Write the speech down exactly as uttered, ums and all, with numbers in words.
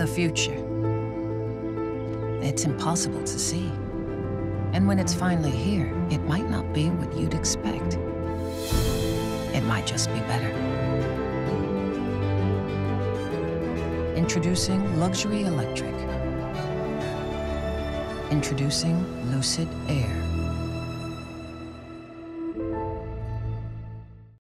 The future. It's impossible to see. And when it's finally here, it might not be what you'd expect. It might just be better. Introducing Luxury Electric. Introducing Lucid Air.